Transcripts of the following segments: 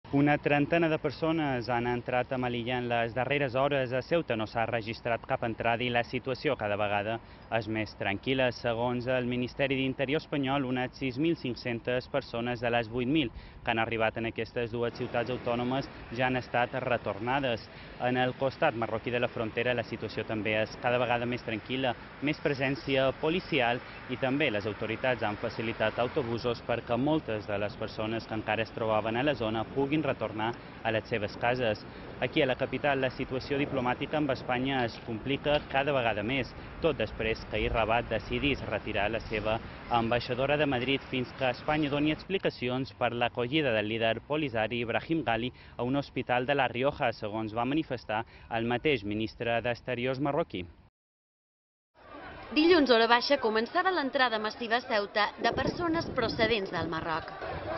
Una trentena de persones han entrat a Melilla en les darreres hores. A Ceuta no s'ha registrat cap entrada i la situació cada vegada és més tranquil·la. Segons el Ministeri d'Interior espanyol, unes 6.500 persones de les 8.000 que han arribat en aquestes dues ciutats autònomes ja han estat retornades. En el costat marroquí de la frontera la situació també és cada vegada més tranquil·la, més presència policial i també les autoritats han facilitat autobusos perquè moltes de les persones que encara es trobaven a la zona puguin retornar a les seves cases. Aquí a la capital la situació diplomàtica amb Espanya es complica cada vegada més, tot després que ahir Rabat decidís retirar la seva ambaixadora de Madrid fins que Espanya doni explicacions per l'acollida del líder polisari Brahim Ghali a un hospital de La Rioja, segons va manifestar el mateix ministre d'Exteriors marroquí. Dilluns, hora baixa, començava l'entrada massiva a Ceuta de persones procedents del Marroc.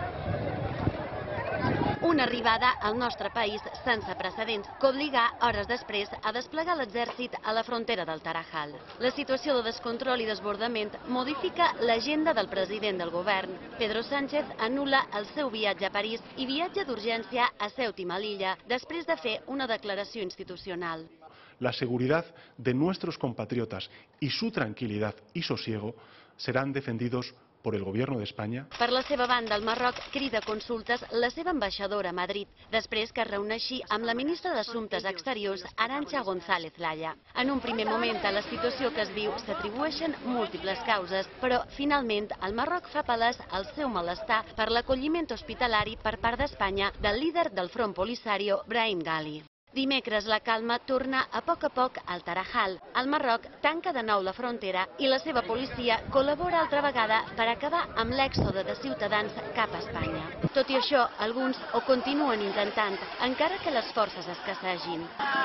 Una arribada al nostre país sense precedents que obligà, hores després, a desplegar l'exèrcit a la frontera del Tarajal. La situació de descontrol i desbordament modifica l'agenda del president del govern. Pedro Sánchez anul·la el seu viatge a París i viatja d'urgència a Ceuta i Melilla després de fer una declaració institucional. La seguridad de nuestros compatriotas y su tranquilidad y sosiego serán defendidos por el Gobierno de España. Per la seva banda, el Marroc crida a consultes la seva ambaixadora a Madrid, després que es reuneixi amb la ministra d'Assumptes Exteriors, Arantxa González Laya. En un primer moment, a la situació que es viu s'atribueixen múltiples causes, però finalment el Marroc fa palès el seu malestar per l'acolliment hospitalari per part d'Espanya del líder del Front Polisario, Brahim Ghali. Dimecres la calma torna a poc al Tarajal. El Marroc tanca de nou la frontera i la seva policia col·labora altra vegada per acabar amb l'èxode de ciutadans cap a Espanya. Tot i això, alguns ho continuen intentant, encara que les forces escassegin.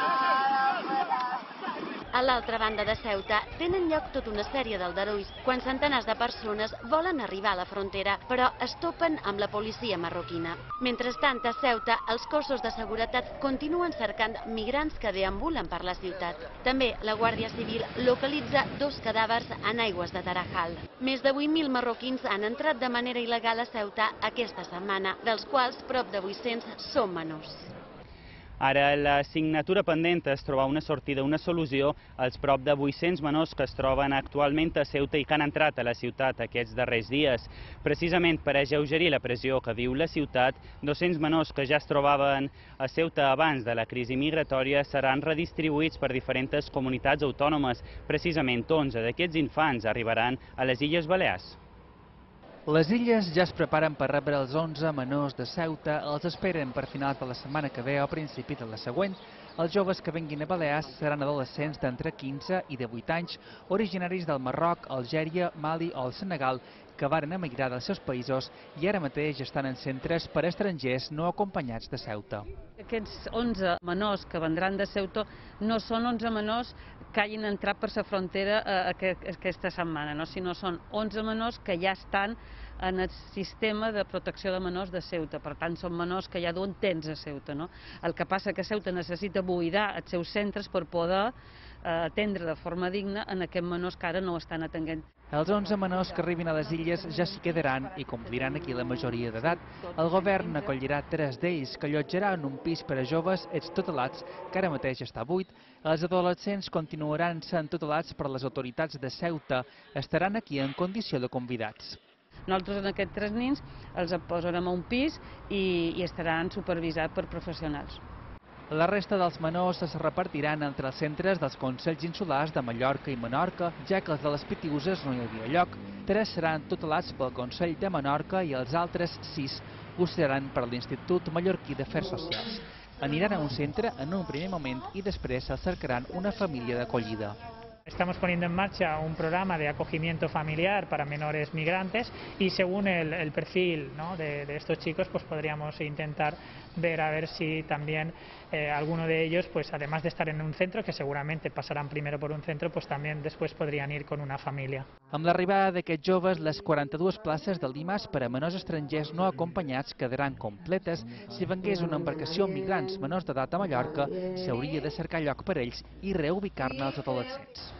A l'altra banda de Ceuta tenen lloc tota una sèrie d'aldarulls quan centenars de persones volen arribar a la frontera, però es topen amb la policia marroquina. Mentrestant, a Ceuta, els cossos de seguretat continuen cercant migrants que deambulen per la ciutat. També la Guàrdia Civil localitza 2 cadàvers en aigües de Tarajal. Més de 8.000 marroquins han entrat de manera il·legal a Ceuta aquesta setmana, dels quals prop de 800 són menors. Ara la signatura pendent és trobar una sortida, una solució als prop de 800 menors que es troben actualment a Ceuta i que han entrat a la ciutat aquests darrers dies. Precisament per alleugerir la pressió que viu la ciutat, 200 menors que ja es trobaven a Ceuta abans de la crisi migratòria seran redistribuïts per diferents comunitats autònomes. Precisament 11 d'aquests infants arribaran a les Illes Balears. Les illes ja es preparen per rebre els 11 menors de Ceuta, els esperen per finals de la setmana que ve o a principi de la següent. Els joves que venguin a Balears seran adolescents d'entre 15 i 18 anys, originaris del Marroc, Algèria, Mali o el Senegal, que varen emigrar dels seus països i ara mateix estan en centres per a estrangers no acompanyats de Ceuta. Aquests 11 menors que vendran de Ceuta no són 11 menors que hagin entrat per la frontera aquesta setmana, sinó són 11 menors que ja estan en el sistema de protecció de menors de Ceuta. Per tant, són menors que ja duen temps a Ceuta. El que passa que Ceuta necessita buidar els seus centres per poder atendre de forma digna en aquests menors que ara no estan atenent. Els 11 menors que arribin a les illes ja s'hi quedaran i compliran aquí la majoria d'edat. El govern acollirà 3 d'ells, que allotjarà en un pis per a joves extutelats, que ara mateix està buit. Els adolescents continuaran sent tutelats per les autoritats de Ceuta. Estaran aquí en condició de convidats. Nosaltres en aquests 3 nens els posarem a un pis i estaran supervisats per professionals. La resta dels menors es repartiran entre els centres dels Consells Insulars de Mallorca i Menorca, ja que els de les Pitiüses no hi havia lloc. 3 seran tutelats pel Consell de Menorca i els altres 6 ho seran per l'Institut Mallorquí d'Afers Socials. Aniran a un centre en un primer moment i després se'ls cercaran una família d'acollida. Estamos poniendo en marcha un programa de acogimiento familiar para menores migrantes y según el perfil de estos chicos pues podríamos intentar ver a ver si también alguno de ellos, pues además de estar en un centro, que seguramente pasarán primero por un centro, pues también después podrían ir con una familia. Amb l'arribada d'aquests joves, les 42 places del DIMAS per a menors estrangers no acompanyats quedaran completes. Si vengués una embarcació amb migrants menors d'edat a Mallorca, s'hauria de cercar lloc per ells i reubicar-ne els adolescents.